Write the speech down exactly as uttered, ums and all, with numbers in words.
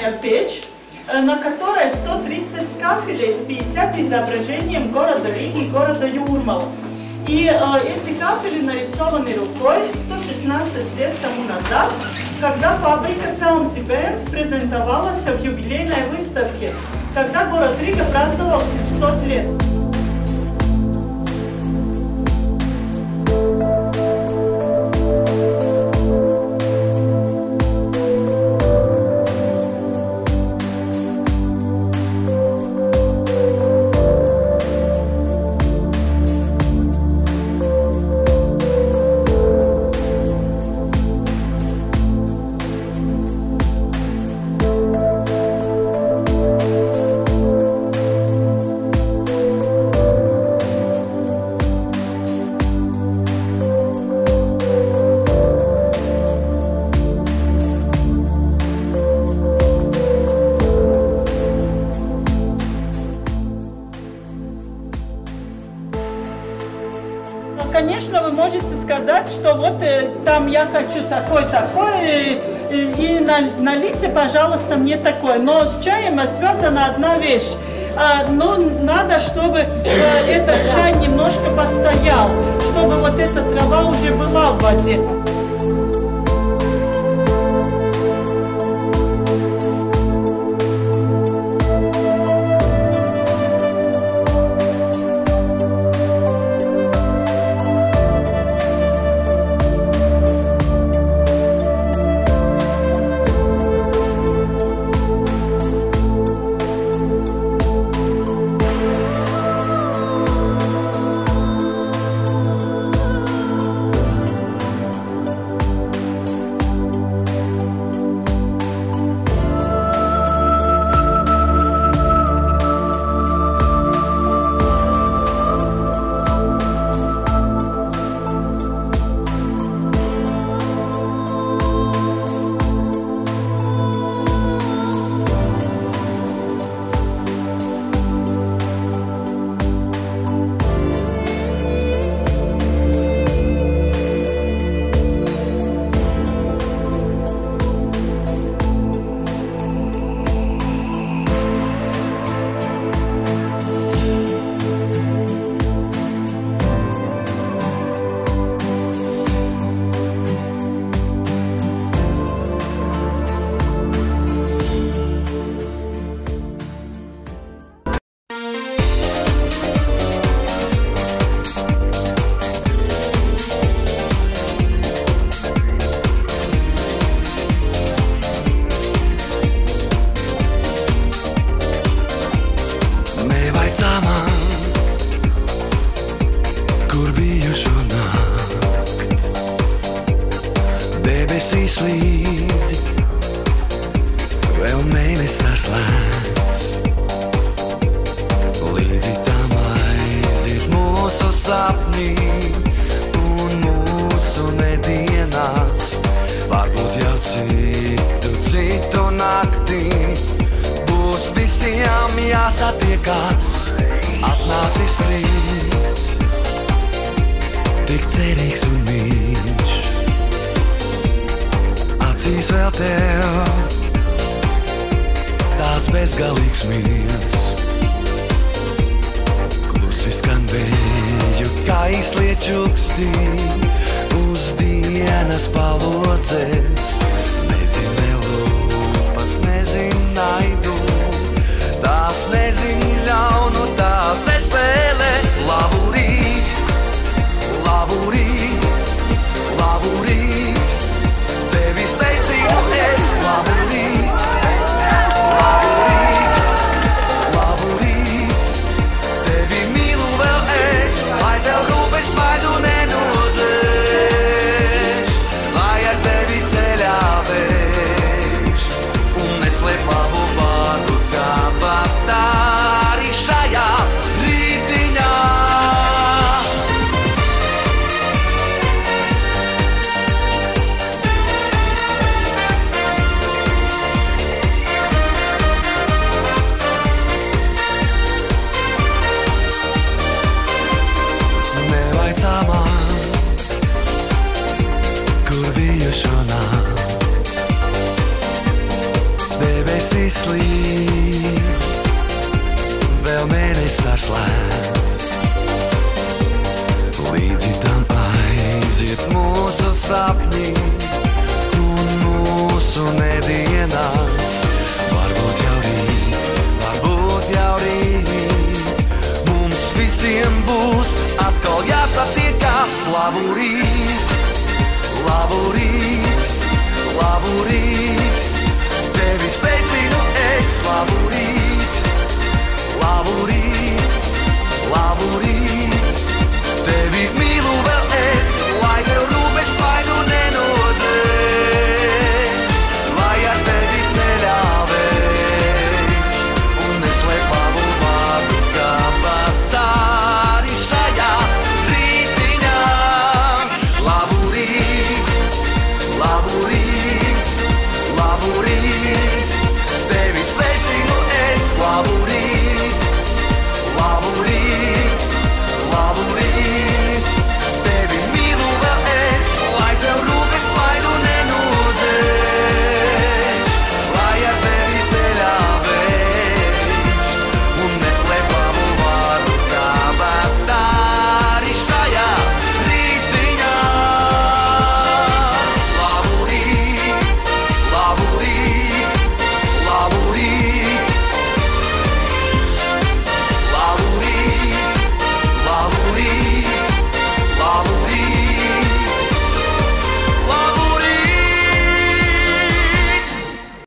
деревянная печь, на которой сто тридцать кафелей с пятьдесят изображением города Риги и города Юрмала. И э, эти кафели нарисованы рукой сто шестнадцать лет тому назад, когда фабрика Celms Bērns презентовалась в юбилейной выставке, когда город Рига праздновал семьсот лет. Конечно, вы можете сказать, что вот э, там я хочу такой-такой, и, и, и на, налейте, пожалуйста, мне такой. Но с чаем связана одна вещь. А, ну, надо, чтобы э, этот чай немножко постоял, чтобы вот эта трава уже была в воде. Debesīs līd, vēl mēnesis ar slēdz. Līdzi tam aiziet mūsu sapnī un mūsu nedienas. Varbūt jau citu, citu naktī būs visiem jāsatiekās. Atnācis rīts, tik cerīgs un mīļš. Acīs vēl tev tāds bezgalīgs mīls. Klusi skan vēju, kā izliet čukstī uz dienas palodzes. Nezin ne lūpas, nezin naidu, tās nezin ļaunu, tās nespēlē. Labu rīt, labu rīt, labu rīt, tevi sveicinu es. Labu rīt, labu rīt, labu rīt, tevi mīlu vēl es. Lai tev rūpes vaidu nenodēš, lai ar tevi ceļā vērš un neslēp labu vārdu kā patā. būs atkal jāsatiekas. Labu rīt, labu rīt, labu rīt, tevi sveicinu es. Labu rīt, labu rīt.